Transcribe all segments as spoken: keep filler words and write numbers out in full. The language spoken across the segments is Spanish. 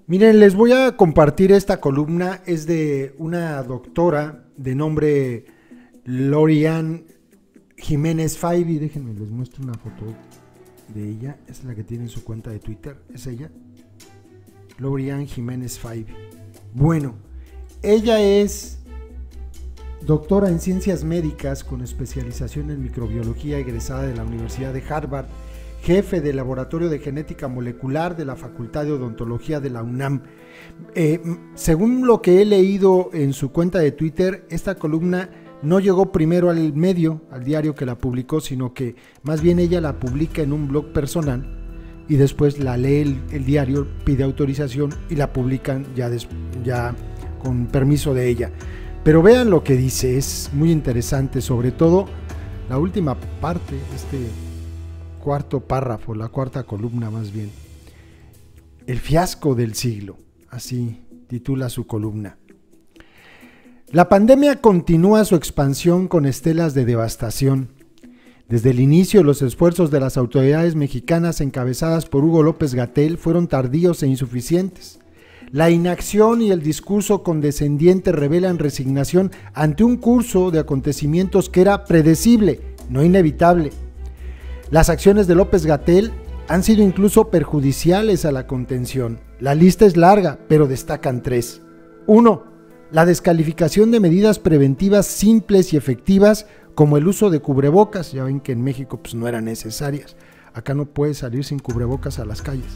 Miren, les voy a compartir esta columna, es de una doctora de nombre Lori-Ann Jiménez Faibi. Déjenme, les muestro una foto de ella, es la que tiene en su cuenta de Twitter, es ella, Lori-Ann Jiménez Faibi. Bueno, ella es doctora en ciencias médicas con especialización en microbiología, egresada de la Universidad de Harvard, jefe del Laboratorio de Genética Molecular de la Facultad de Odontología de la UNAM. Eh, según lo que he leído en su cuenta de Twitter, esta columna no llegó primero al medio, al diario que la publicó, sino que más bien ella la publica en un blog personal y después la lee el, el diario, pide autorización y la publican ya, des, ya con permiso de ella. Pero vean lo que dice, es muy interesante, sobre todo la última parte, este cuarto párrafo, la cuarta columna más bien. El fiasco del siglo, así titula su columna. La pandemia continúa su expansión con estelas de devastación. Desde el inicio, los esfuerzos de las autoridades mexicanas encabezadas por Hugo López-Gatell fueron tardíos e insuficientes. La inacción y el discurso condescendiente revelan resignación ante un curso de acontecimientos que era predecible, no inevitable. Las acciones de López-Gatell han sido incluso perjudiciales a la contención. La lista es larga, pero destacan tres. Uno, la descalificación de medidas preventivas simples y efectivas como el uso de cubrebocas. Ya ven que en México pues, no eran necesarias. Acá no puedes salir sin cubrebocas a las calles.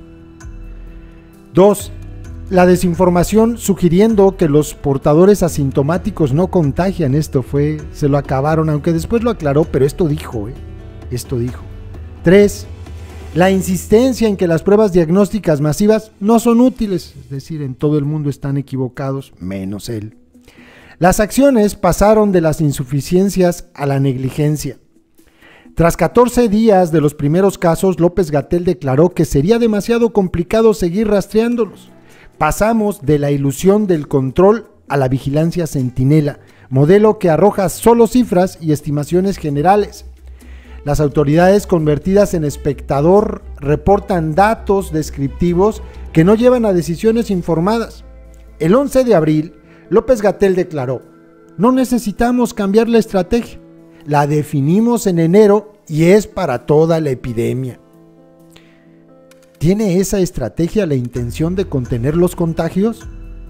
Dos, la desinformación sugiriendo que los portadores asintomáticos no contagian. Esto fue, se lo acabaron, aunque después lo aclaró, pero esto dijo, ¿eh? Esto dijo. Tres, la insistencia en que las pruebas diagnósticas masivas no son útiles, es decir, en todo el mundo están equivocados, menos él. Las acciones pasaron de las insuficiencias a la negligencia. Tras catorce días de los primeros casos, López-Gatell declaró que sería demasiado complicado seguir rastreándolos. Pasamos de la ilusión del control a la vigilancia centinela, modelo que arroja solo cifras y estimaciones generales. Las autoridades convertidas en espectador reportan datos descriptivos que no llevan a decisiones informadas. El once de abril, López-Gatell declaró: no necesitamos cambiar la estrategia, la definimos en enero y es para toda la epidemia. ¿Tiene esa estrategia la intención de contener los contagios?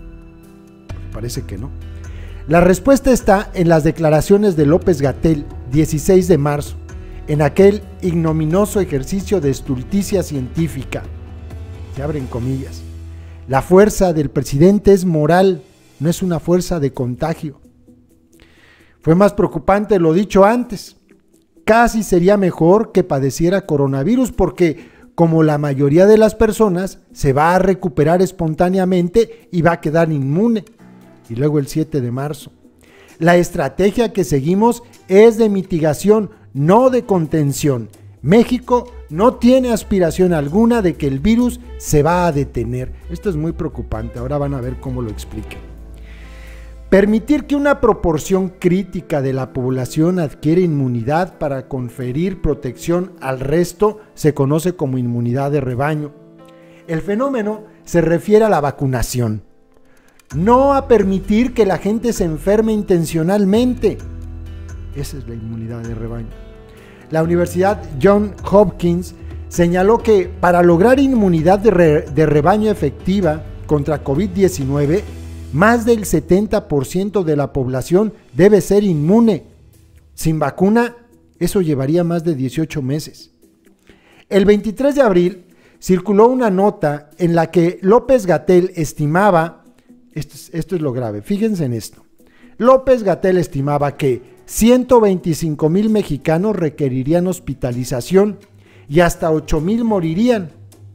Parece que no. La respuesta está en las declaraciones de López-Gatell, dieciséis de marzo. En aquel ignominioso ejercicio de estulticia científica, se abren comillas, la fuerza del presidente es moral, no es una fuerza de contagio. Fue más preocupante lo dicho antes, casi sería mejor que padeciera coronavirus porque, como la mayoría de las personas, se va a recuperar espontáneamente y va a quedar inmune. Y luego el siete de marzo, la estrategia que seguimos es de mitigación, no de contención. México no tiene aspiración alguna de que el virus se va a detener. Esto es muy preocupante, ahora van a ver cómo lo explique. Permitir que una proporción crítica de la población adquiere inmunidad para conferir protección al resto se conoce como inmunidad de rebaño. El fenómeno se refiere a la vacunación, no a permitir que la gente se enferme intencionalmente. Esa es la inmunidad de rebaño. La Universidad Johns Hopkins señaló que para lograr inmunidad de, re, de rebaño efectiva contra COVID diecinueve, más del setenta por ciento de la población debe ser inmune. Sin vacuna, eso llevaría más de dieciocho meses. El veintitrés de abril circuló una nota en la que López-Gatell estimaba, esto es, esto es lo grave, fíjense en esto, López-Gatell estimaba que ciento veinticinco mil mexicanos requerirían hospitalización y hasta ocho mil morirían.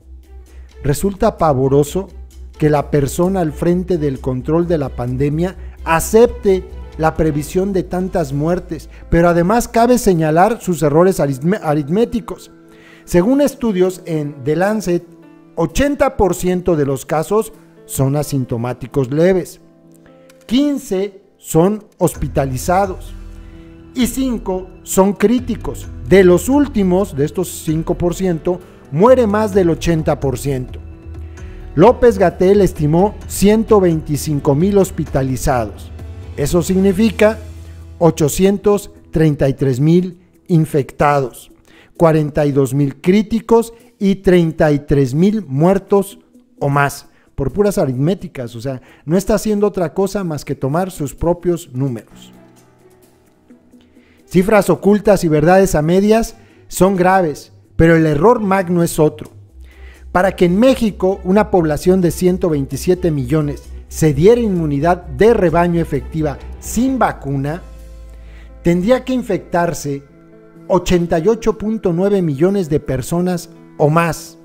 Resulta pavoroso que la persona al frente del control de la pandemia acepte la previsión de tantas muertes, pero además cabe señalar sus errores aritméticos. Según estudios en The Lancet, ochenta por ciento de los casos son asintomáticos leves, quince son hospitalizados y cinco son críticos. De los últimos, de estos cinco por ciento, muere más del ochenta por ciento. López-Gatell estimó ciento veinticinco mil hospitalizados. Eso significa ochocientos treinta y tres mil infectados, cuarenta y dos mil críticos y treinta y tres mil muertos o más, por puras aritméticas. O sea, no está haciendo otra cosa más que tomar sus propios números. Cifras ocultas y verdades a medias son graves, pero el error magno es otro. Para que en México, una población de ciento veintisiete millones, se diera inmunidad de rebaño efectiva sin vacuna, tendría que infectarse ochenta y ocho punto nueve millones de personas o más.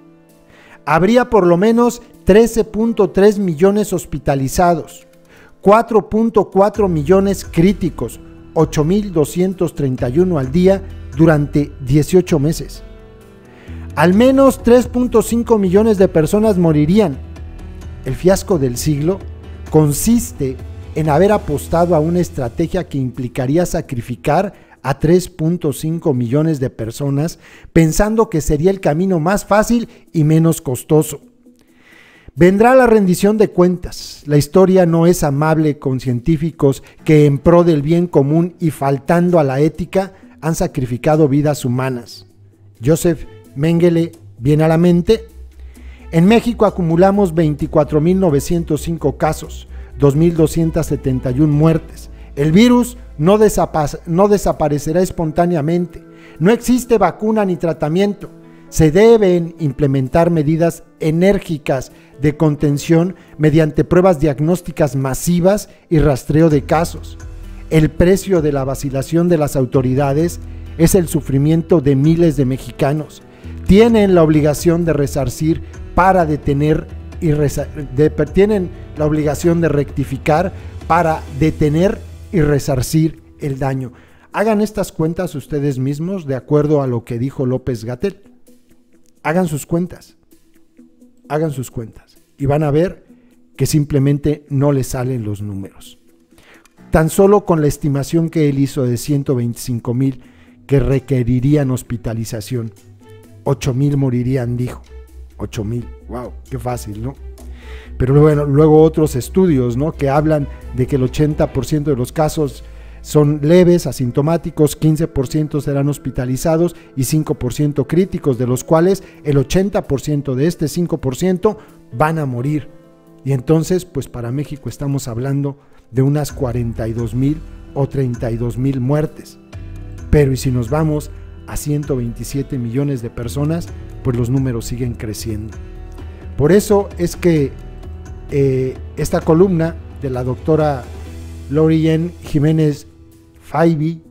Habría por lo menos trece punto tres millones hospitalizados, cuatro punto cuatro millones críticos, ocho mil doscientos treinta y uno al día durante dieciocho meses. Al menos tres punto cinco millones de personas morirían. El fiasco del siglo consiste en haber apostado a una estrategia que implicaría sacrificar a tres punto cinco millones de personas, pensando que sería el camino más fácil y menos costoso. Vendrá la rendición de cuentas. La historia no es amable con científicos que en pro del bien común y faltando a la ética han sacrificado vidas humanas. Joseph Mengele viene a la mente. En México acumulamos veinticuatro mil novecientos cinco casos, dos mil doscientas setenta y una muertes. El virus no, desapa- no desaparecerá espontáneamente. No existe vacuna ni tratamiento. Se deben implementar medidas enérgicas de contención mediante pruebas diagnósticas masivas y rastreo de casos. El precio de la vacilación de las autoridades es el sufrimiento de miles de mexicanos. Tienen la obligación de resarcir para detener y resa- de, tienen la obligación de rectificar para detener y resarcir el daño. Hagan estas cuentas ustedes mismos de acuerdo a lo que dijo López-Gatell. Hagan sus cuentas, hagan sus cuentas y van a ver que simplemente no les salen los números. Tan solo con la estimación que él hizo de ciento veinticinco mil que requerirían hospitalización, ocho mil morirían, dijo. ocho mil, wow, qué fácil, ¿no? Pero bueno, luego otros estudios, ¿no?, que hablan de que el ochenta por ciento de los casos son leves, asintomáticos, quince por ciento serán hospitalizados y cinco por ciento críticos, de los cuales el ochenta por ciento de este cinco por ciento van a morir. Y entonces, pues para México estamos hablando de unas cuarenta y dos mil o treinta y dos mil muertes. Pero y si nos vamos a ciento veintisiete millones de personas, pues los números siguen creciendo. Por eso es que eh, esta columna de la doctora Lori-Ann Jiménez Faibi,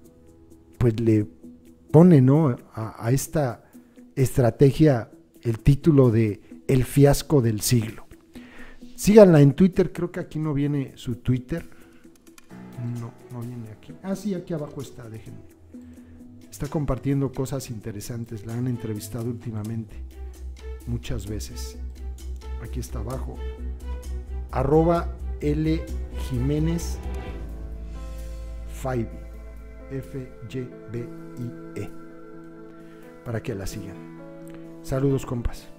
pues le pone, ¿no?, a, a esta estrategia el título de El fiasco del siglo. Síganla en Twitter, creo que aquí no viene su Twitter. No, no viene aquí. Ah, sí, aquí abajo está, déjenme. Está compartiendo cosas interesantes, la han entrevistado últimamente, muchas veces. Aquí está abajo. Arroba L Jiménez Faibi, F Y B I E, para que la sigan. Saludos, compas.